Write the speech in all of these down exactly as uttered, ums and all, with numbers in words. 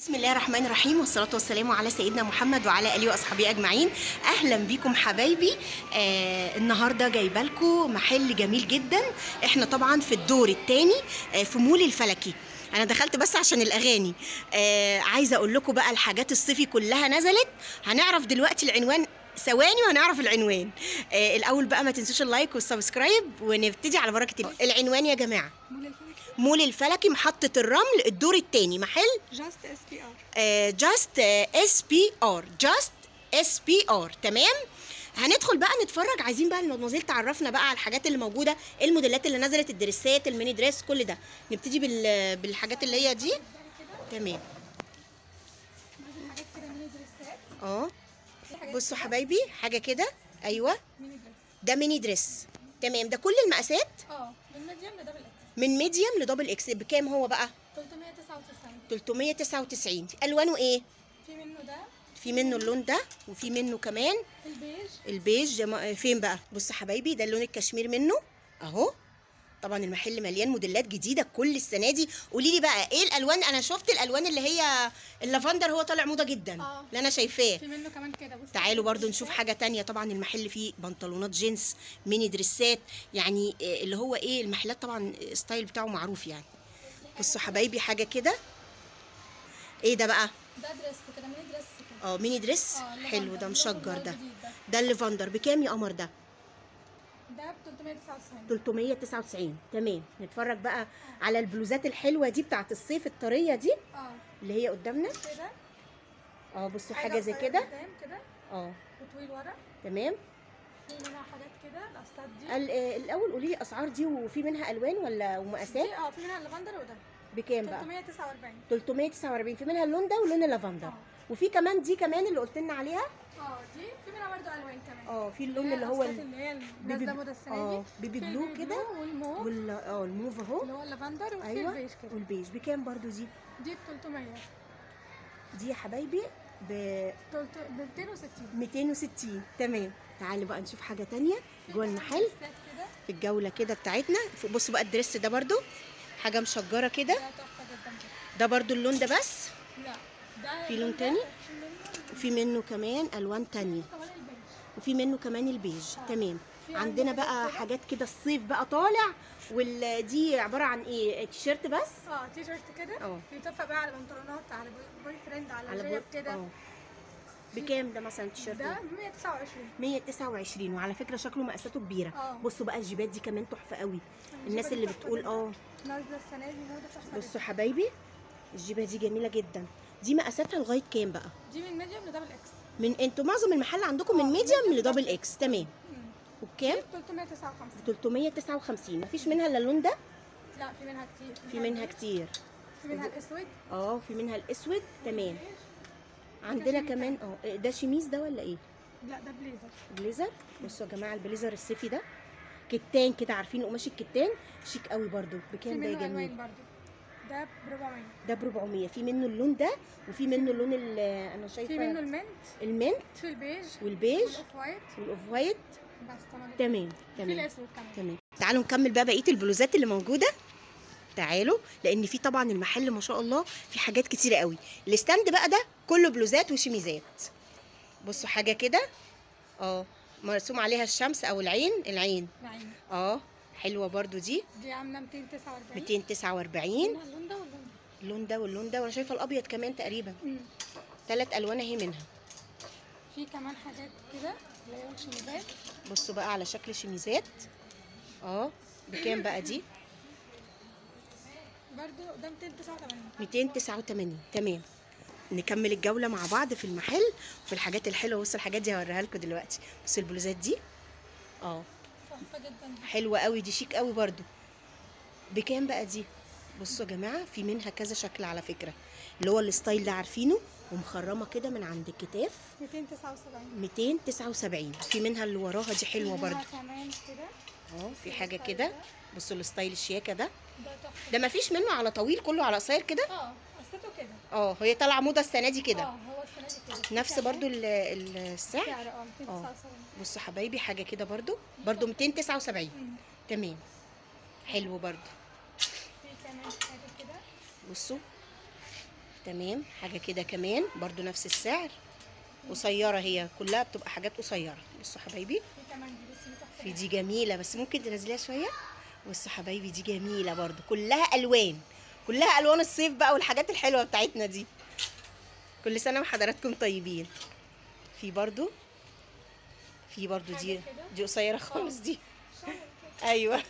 بسم الله الرحمن الرحيم، والصلاة والسلام على سيدنا محمد وعلى آله وأصحابه أجمعين. أهلا بكم حبايبي. آه النهاردة جايبه لكم محل جميل جدا. احنا طبعا في الدور الثاني آه في مول الفلكي. أنا دخلت بس عشان الأغاني. آه عايزة أقول لكم بقى الحاجات الصيفي كلها نزلت. هنعرف دلوقتي العنوان ثواني وهنعرف العنوان. آه الأول بقى ما تنسوش اللايك والسبسكرايب ونبتدي على بركة الله. العنوان يا جماعة مول الفلكي، مول الفلكي، محطة الرمل، الدور الثاني، محل جاست اس بي ار. جاست اس بي ار جاست اس بي ار. تمام. هندخل بقى نتفرج. عايزين بقى المدموزيل تعرفنا بقى على الحاجات اللي موجوده، الموديلات اللي نزلت، الدريسات، الميني دريس، كل ده. نبتدي بال... بالحاجات اللي هي دي. تمام. حاجات كده ميني دريسات. اه بصوا حبايبي، حاجه كده. ايوه ميني دريس. ده ميني دريس. تمام. ده كل المقاسات اه من ميديوم لدبل اكس. من ميديوم لدبل اكس. بكام هو بقى؟ ثلاثمية وتسعة وتسعين. ثلاثمية وتسعة وتسعين. الوانه ايه؟ في منه ده، في منه اللون ده، وفي منه كمان البيج. البيج. جما... فين بقى؟ بصوا حبايبي، ده اللون الكشمير منه اهو. طبعا المحل مليان موديلات جديده كل السنه دي. قولي لي بقى ايه الالوان؟ انا شفت الالوان اللي هي اللافندر، هو طالع موضه جدا اه اللي انا شايفاه. في منه كمان كده. بصي تعالوا برضو نشوف حاجه تانية. طبعا المحل فيه بنطلونات جينز، ميني دريسات، يعني اللي هو ايه، المحلات طبعا ستايل بتاعه معروف يعني. بصوا حبايبي حاجه كده. ايه ده بقى؟ ده دريس كده، ميني دريس كده. اه ميني دريس. اه حلو ده، مشجر ده. ده ده الليفندر. بكام يا قمر ده؟ ده ب ثلاثمية وتسعة وتسعين. ثلاثمية وتسعة وتسعين. تمام. نتفرج بقى على البلوزات الحلوه دي بتاعت الصيف الطريه دي اه اللي هي قدامنا. كده. اه بصوا حاجه زي قصير كده. قدام كده اه وطويل ورا. تمام. في منها حاجات كده، القصات دي. ال- آه، الاول قولي لي اسعار دي، وفي منها الوان ولا ومقاسات؟ دي اه في منها اللافندر وده بكام بقى؟ ثلاثمية وتسعة وأربعين. ثلاثمية وتسعة وأربعين. في منها اللون ده ولون اللافندر. اه وفي كمان دي كمان اللي قلت لنا عليها. اه دي في منها برضه الوان كمان. اه في اللون اللي هو ال- اللي هي بيبي نازله موضه السنه اه دي. بيبي في بلو البيبي كده، بلو والموف وال اه الموف اهو. اللي هو اللافندر، وفي ايوه البيج كده. والبيج. بكام برضو دي؟ دي ب ثلاثمية. دي يا حبايبي ب ب ميتين وستين. ميتين وستين. تمام. تعالوا بقى نشوف حاجه تانية جوه المحل كده في الجوله كده بتاعتنا. بصوا بقى الدريس ده برضو حاجه مشجره كده. ده تحفه جدا كده. ده برضو اللون ده بس. لا ده في لون ده، تاني؟ في منه وفي منه كمان الوان تانية، كمان البيج. وفي منه كمان البيج. آه. تمام. في عندنا عندي بقى حاجات كده. حاجات كده الصيف بقى طالع. ودي عباره عن ايه؟ تيشيرت بس. اه تي شيرت كده. اه بيتفق بقى على بنطلونات، على بوي فريند، على, على جيب بو... كده. اه بكام ده مثلا التيشيرت ده ده؟ ب مية وتسعة وعشرين. مية وتسعة وعشرين. وعلى فكره شكله مقاساته كبيره. اه بصوا بقى الجيبات دي كمان تحفه قوي. الجيبة الناس دي اللي تحفة بتقول جدا. اه نازله السنه دي موضه تحفه بصوا جدا. حبايبي الجيبه دي جميله جدا. دي مقاساتها لغايه كام بقى؟ دي من ميديوم لدبل اكس. من انتوا معظم المحل عندكم من اه، ميديوم ميديوم لدبل لدبل اكس. تمام. مم. وبكام؟ ب ثلاثمية وتسعة وخمسين. ثلاثمية وتسعة وخمسين. مفيش منها الا اللون ده؟ لا في منها كتير. في منها كتير. في منها الاسود. اه في منها الاسود. تمام. والبيج. عندنا شميز كمان اه ده شميز ده ولا ايه؟ لا ده بليزر. بليزر. بصوا يا جماعه البليزر الصيفي ده كتان كده، عارفين قماش الكتان؟ شيك قوي برده. في بكام ده يا منه جميل؟ الوان برضو. ده ب أربعمية. ده ب أربعمية. في منه اللون ده، وفي منه اللون اللي انا شايفه في منه المنت، المنت في البيج والبيج والاوف وايت. والاوف وايت. بس تمام. تمام في تمام الاسود كمان. تمام. تعالوا نكمل بقى بقيه البلوزات اللي موجوده. تعالوا، لان في طبعا المحل ما شاء الله في حاجات كتيره قوي. الستاند بقى ده كله بلوزات وشميزات. بصوا حاجه كده اه مرسوم عليها الشمس او العين. العين نعم. اه حلوه برضو دي. دي عامله ميتين وتسعة وأربعين. ميتين وتسعة وأربعين. منها اللون ده واللون ده. اللون ده واللون ده، وانا شايفه الابيض كمان تقريبا. مم. ثلاث الوان اهي منها. في كمان حاجات كده اللي هي شميزات. بصوا بقى على شكل شميزات. اه بكام بقى دي؟ برضو ده ميتين وتسعة وثمانين. ميتين وتسعة وثمانين. تمام. نكمل الجوله مع بعض في المحل وفي الحاجات الحلوه. بصوا الحاجات دي هوريها لكم دلوقتي. بصوا البلوزات دي اه تحفه جدا دي. حلوه قوي. دي شيك قوي برضو. بكام بقى دي؟ بصوا يا جماعه في منها كذا شكل على فكره، اللي هو الستايل ده عارفينه، ومخرمه كده من عند الكتاف. ميتين وتسعة وسبعين. ميتين وتسعة وسبعين. في منها اللي وراها دي حلوه في منها برضو. كمان كده. اه في حاجه كده. بصوا الستايل الشياكه ده. ده تحفه. ده مفيش منه على طويل، كله على قصير كده. اه قصته كده. اه هي طالعه موضه السنه دي اه كده. هو السنه دي كده. نفس برضو ال- ال- السعر. سعر اه ميتين وتسعة وسبعين. بصوا حبايبي حاجه كده برضو برضو ميتين وتسعة وسبعين. مم. تمام. حلو برضو. في كمان حاجه كده. بصوا تمام. حاجه كده كمان برضو نفس السعر، قصيره، هي كلها بتبقى حاجات قصيره. بصوا حبايبي في كمان دي بس دي تحفه في دي جميله، بس ممكن تنزليها شويه. بصوا حبايبي دي جميله برضو، كلها الوان، كلها الوان الصيف بقى والحاجات الحلوه بتاعتنا دي. كل سنه وحضراتكم طيبين. في برضو في برضو دي دي قصيره خالص دي. ايوه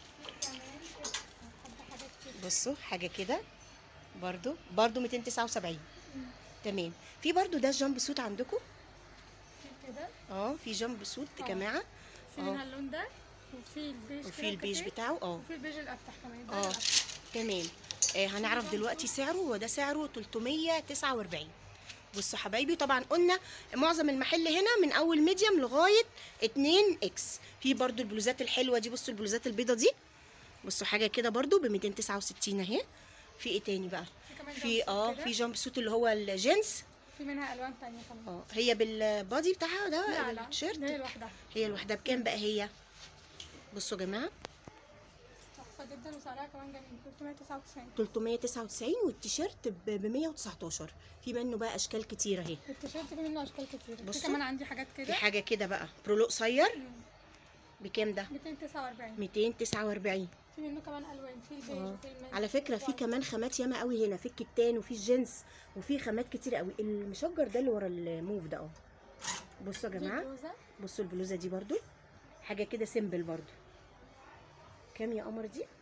بصوا حاجه كده برضو برضو مئتين وتسعة وسبعين. تمام. في برضو ده الجامب سوت عندكم في كده اه، في جامب سوت يا جماعه. في منها اللون ده، وفي البيج وفي البيج بتاعه اه، وفي البيج الافتح كمان ده اه الأفتح. تمام. آه هنعرف دلوقتي سعره، وده سعره ثلاثمية وتسعة وأربعين. بصوا حبايبي طبعا قلنا معظم المحل هنا من اول ميديوم لغايه اتنين اكس. في برضو البلوزات الحلوه دي، بصوا البلوزات البيضه دي، بصوا حاجه كده برضو ب مئتين وتسعة وستين اهي. في ايه تاني بقى؟ في اه في جامب سوت اللي هو الجينز، في منها الوان ثانيه كمان. اه هي بالبادي بتاعها ده لا لا التيشيرت، هي لوحدها. هي لوحدها. بكام بقى هي؟ بصوا يا جماعه تحفه جدا وسعرها كمان جميل، ثلاثمية وتسعة وتسعين. ثلاثمية وتسعة وتسعين، والتيشيرت ب مية وتسعتاشر. في منه بقى اشكال كتير اهي. التيشيرت في منه اشكال كتير. في بصوا كمان عندي حاجات في كده. حاجه كده بقى برولو قصير. بكام ده؟ مئتين وتسعة وأربعين. مئتين وتسعة وأربعين. في منه كمان الوان، في البيج آه. وفي المنت. على فكره في كمان خامات ياما قوي هنا، في الكتان وفي الجينز وفي خامات كتير قوي. المشجر ده اللي ورا الموف ده اه. بصوا يا جماعه بصوا البلوزه دي برضو حاجه كده سيمبل برضو. كام يا قمر دي؟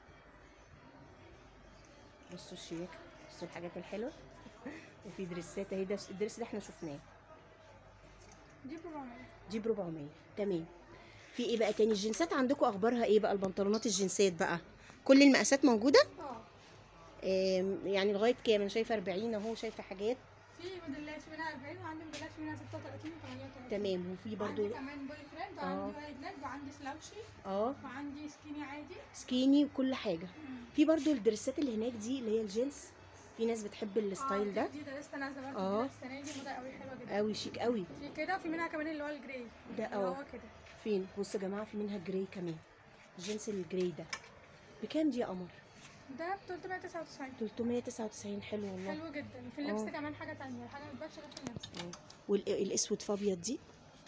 بصوا الشياكه، بصوا الحاجات الحلوه. وفي دريسات اهي، ده الدريس اللي احنا شفناه دي ب أربعمية. دي ب أربعمية. تمام. في ايه بقى تاني؟ الجنسات عندكم اخبارها ايه بقى؟ البنطلونات الجنسات بقى كل المقاسات موجوده؟ اه يعني لغايه كام؟ انا شايفه أربعين اهو، شايفه حاجات. في موديلات منها أربعين، وعندي موديلات منها ستة وتلاتين وثمانية وثلاثين. تمام. وفي برضو عندي كمان بوي فريند، وعندي وايد ليج، وعندي سلاوشي، اه وعندي سكيني عادي، سكيني وكل حاجه. في برضو الدريسات اللي هناك دي اللي هي الجينز، في ناس بتحب الستايل ده. اه دي ده لسه نازله برضه اه السنه دي، موضه قوي حلوه جدا قوي شيك قوي. في كده، وفي منها كمان اللي هو الجراي ده اللي اه هو كده. فين؟ بصوا يا جماعه في منها جراي كمان، الجينز الجراي ده. بكام دي يا قمر؟ ده ب ثلاثمية وتسعة وتسعين. ثلاثمية وتسعة وتسعين. حلو والله. حلو جدا. وفي اللبس اه. كمان حاجه ثانيه، حاجه ما بتبانش غير في اللبس. والاسود في ابيض دي.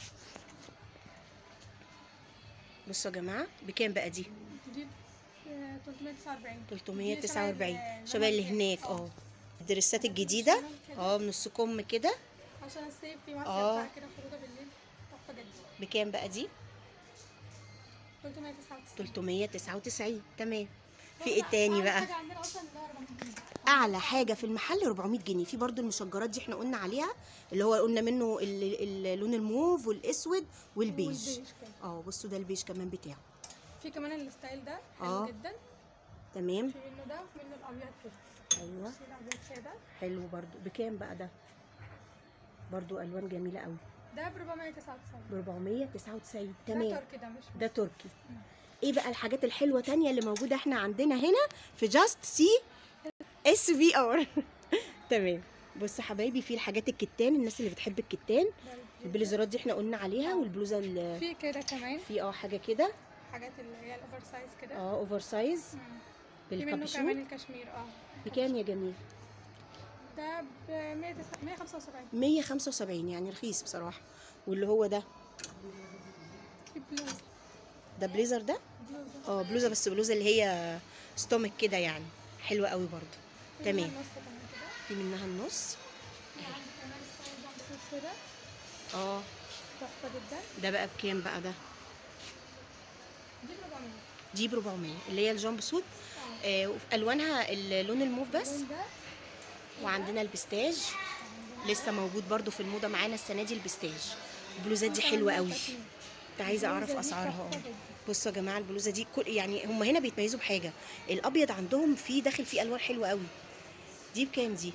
بصوا يا جماعه بكام بقى دي؟ دي ب ثلاثمية وتسعة وأربعين. ثلاثمية وتسعة وأربعين شبه اللي هناك اه. الدريسات الجديده اه، من نص كم كده عشان الصيف، في مصيف اه. بقى كده، خروجه بالليل تحفه جدا. بكام بقى دي؟ ثلاثمية وتسعة وتسعين. ثلاثمية وتسعة وتسعين. تمام. في ايه تاني بقى؟ حاجه عندنا اصلا ده أربعمية جنيه. اعلى حاجه في المحل أربعمية جنيه. في برضو المشجرات دي احنا قلنا عليها، اللي هو قلنا منه اللون الموف والاسود والبيج. والبيج كمان. اه بصوا ده البيج كمان بتاعه. في كمان الستايل ده حلو اه. جدا. تمام. في منه ده وفي منه الابيض كده. ايوه في الابيض ساده. حلو برضو. بكام بقى ده؟ برضو الوان جميله قوي. ده ب أربعمية وتسعة وتسعين. ب أربعمية وتسعة وتسعين. ده تمام. تركي، ده مش ده تركي. ايه بقى الحاجات الحلوه تانية اللي موجوده احنا عندنا هنا في جاست سي اس في ار؟ تمام. بصوا حبايبي في الحاجات الكتان، الناس اللي بتحب الكتان، البليزرات دي احنا قلنا عليها، والبلوزه اللي في كده كمان، في اه حاجه كده، حاجات اللي هي الاوفر سايز كده. اه اوفر سايز في منه بالكابيشون. كمان الكشمير اه. بكام يا جميل؟ ده ب مية وخمسة وسبعين. مية وخمسة وسبعين يعني رخيص بصراحه. واللي هو ده في بلوزه. ده بليزر ده بلوزه اه، بلوزه بس بلوزه اللي هي ستومك كده يعني، حلوه قوي برضو. تمام. في منها النص. في عندي كمان ستايل جامب كده اه تحفه جدا. ده بقى بكام بقى ده؟ دي ب أربعمية. دي ب أربعمية اللي هي الجامب سوت. آه الوانها اللون الموف بس. وعندنا البستاج لسه موجود برضو في الموضه معانا السنه دي، البستاج. البلوزات دي حلوه قوي. كنت عايزه اعرف اسعارها اه. بصوا يا جماعه البلوزه دي كل يعني هم هنا بيتميزوا بحاجه، الابيض عندهم فيه داخل فيه الوان حلوه قوي. دي بكام دي؟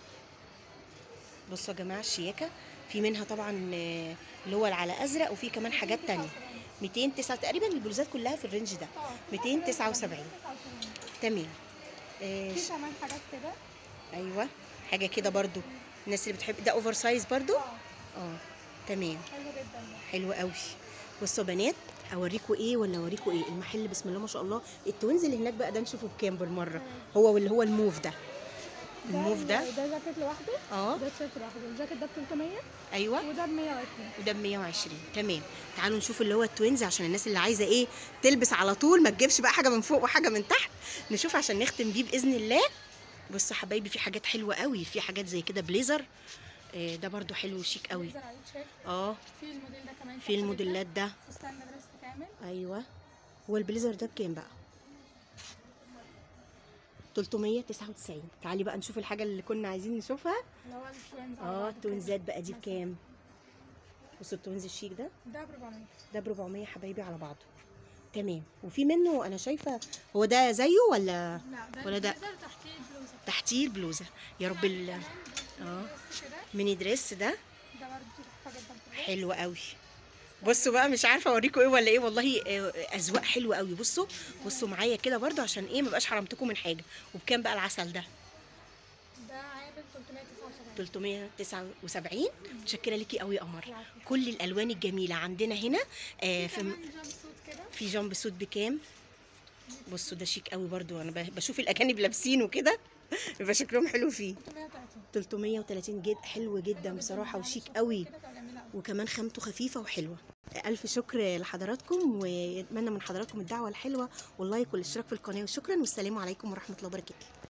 بصوا يا جماعه الشياكه، في منها طبعا اللي هو على ازرق، وفي كمان حاجات تانية. مئتين وتسعة تقريبا البلوزات كلها في الرينج ده. مئتين وتسعة وسبعين. تمام. آه في كمان حاجات كده. ايوه حاجه كده برضو الناس اللي بتحب ده اوفر سايز برضو. اه تمام. حلو جدا. حلو قوي. بصوا بنات اوريكم ايه ولا اوريكم ايه؟ المحل بسم الله ما شاء الله. التوينز اللي هناك بقى ده نشوفه بكام بالمره. هو واللي هو الموف ده الموف ده ده جاكيت لوحده، اه ده تيشيرت لوحده. الجاكيت ده ب تلتمية ايوه، وده ب مية وعشرين. وده ب مية وعشرين. تمام. تعالوا نشوف اللي هو التوينز عشان الناس اللي عايزه ايه تلبس على طول، ما تجيبش بقى حاجه من فوق وحاجه من تحت. نشوف عشان نختم بيه باذن الله. بصوا حبايبي في حاجات حلوه قوي، في حاجات زي كده بليزر، آه ده برده حلو وشيك قوي. بليزر عليه تيشيرت. اه في الموديل ده كمان في الموديلات ده. فستان مدرسة كامل. ايوه. هو البليزر ده بكام بقى؟ تلتمية وتسعة وتسعين. تعالي بقى نشوف الحاجه اللي كنا عايزين نشوفها. اللي هو التوينز. اه التوينزات بقى دي بكام؟ بصوا التوينز الشيك ده ده ب أربعمية. ده ب أربعمية حبايبي على بعضه. تمام. وفي منه انا شايفه، هو ده زيه ولا لا ده ولا ده البليزر تحتيه البلوزة. تحتيه البلوزه؟ يا رب ال اه ميني دريس ده ده برضه تحفة جدا. حلو قوي. بصوا بقى مش عارفه اوريكم ايه ولا ايه، والله آه، اذواق حلوه قوي. بصوا بصوا معايا كده برضو عشان ايه ما بقاش حرمتكم من حاجه. وبكام بقى العسل ده؟ ده عامل تلتمية وتسعة وسبعين. تلتمية وتسعة وسبعين. متشكره ليكي قوي يا قمر. كل الالوان الجميله عندنا هنا. آه في كمان جامب سوت كده. في جامب سوت بكام؟ بصوا ده شيك قوي برضو، انا ب- بشوف الاجانب لابسينه كده بيبقى شكلهم حلو فيه. تلتمية وتلاتين. تلتمية وتلاتين جد حلو جدا بصراحه وشيك قوي، وكمان خامته خفيفه وحلوه. الف شكر لحضراتكم، واتمنى من حضراتكم الدعوه الحلوه واللايك والاشتراك في القناه، وشكرا والسلام عليكم ورحمه الله وبركاته.